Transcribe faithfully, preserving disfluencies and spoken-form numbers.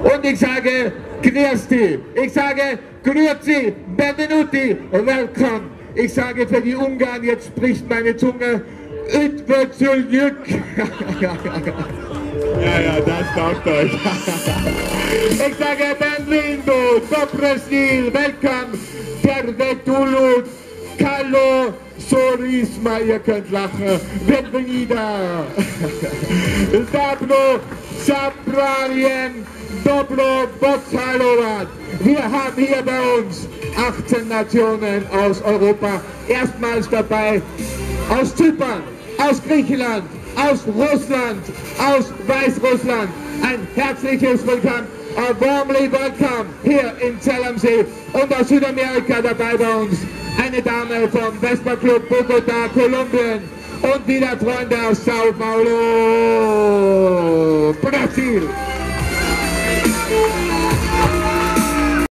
Und ich sage Grüezi, ich sage Grüezi, Benvenuti, welcome. Ich sage für die Ungarn, jetzt spricht meine Zunge, Üdvözöljük. Ja, ja, das taugt euch. Ich sage Benvindo, Dobre Stil, welcome, Pervetulut, Callo, Sorisma, ihr könnt lachen, Benvenida, Dabno, Sabralien, Dobro, Botsalovat. Wir haben hier bei uns achtzehn Nationen aus Europa, erstmals dabei, aus Zypern, aus Griechenland, aus Russland, aus Weißrussland. Ein herzliches Willkommen, a warmly welcome hier in Zell am See und aus Südamerika dabei bei uns eine Dame vom Vespa Club Bogota, Kolumbien und wieder Freunde aus Sao Paulo, Brasil.